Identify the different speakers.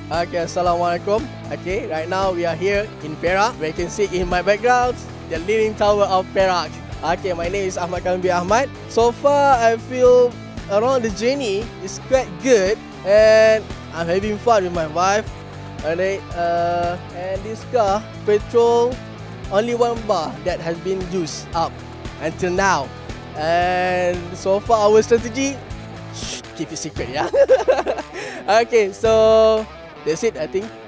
Speaker 1: Okay, Assalamualaikum. Okay, right now we are here in Perak. Where you can see in my background, the Leaning Tower of Perak. Okay, my name is Ahmad Kambi Ahmad. So far, I feel around the journey is quite good, and I'm having fun with my wife. Alright, and this car, petrol, only one bar that has been used up until now. And so far, our strategy, keep it secret, yeah. Okay, so that's it, I think.